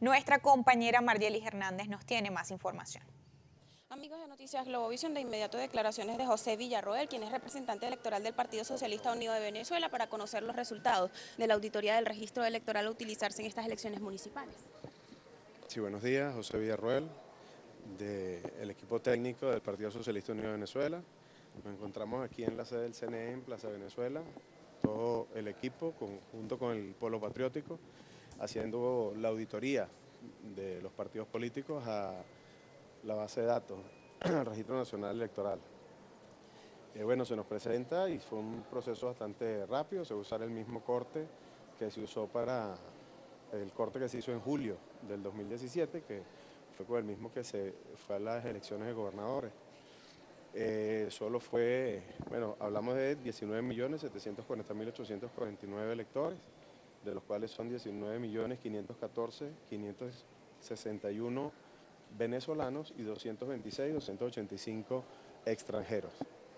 Nuestra compañera Marielis Hernández nos tiene más información. Amigos de Noticias Globovisión, de inmediato declaraciones de José Villarroel, quien es representante electoral del Partido Socialista Unido de Venezuela, para conocer los resultados de la auditoría del registro electoral a utilizarse en estas elecciones municipales. Sí, buenos días, José Villarroel, del equipo técnico del Partido Socialista Unido de Venezuela. Nos encontramos aquí en la sede del CNE en Plaza Venezuela, todo el equipo junto con el Polo Patriótico, haciendo la auditoría de los partidos políticos a la base de datos, al Registro Nacional Electoral. Bueno, se nos presenta y fue un proceso bastante rápido. Se va a usar el mismo corte que se usó para el corte que se hizo en julio del 2017, que fue con el mismo que se fue a las elecciones de gobernadores. Solo fue, bueno, hablamos de 19.740.849 electores, de los cuales son 19.514.561 venezolanos y 285 extranjeros.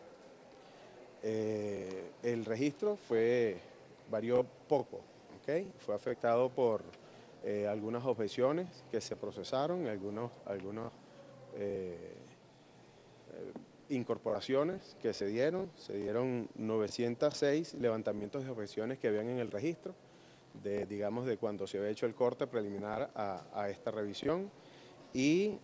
El registro varió poco, ¿okay? Fue afectado por algunas objeciones que se procesaron, algunas incorporaciones que se dieron 906 levantamientos de objeciones que habían en el registro, digamos, de cuando se había hecho el corte preliminar a esta revisión, y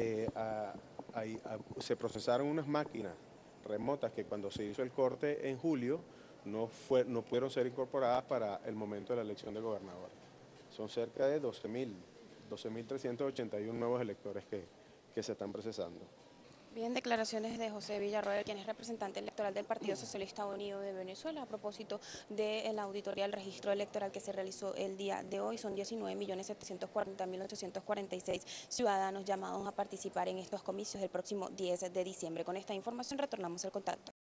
se procesaron unas máquinas remotas que cuando se hizo el corte en julio no pudieron ser incorporadas para el momento de la elección de gobernadores. Son cerca de 12.381 nuevos electores que se están procesando. Bien, declaraciones de José Villarroel, quien es representante electoral del Partido Socialista Unido de Venezuela, a propósito de la auditoría del registro electoral que se realizó el día de hoy. Son 19.740.846 ciudadanos llamados a participar en estos comicios el próximo 10 de diciembre. Con esta información retornamos el contacto.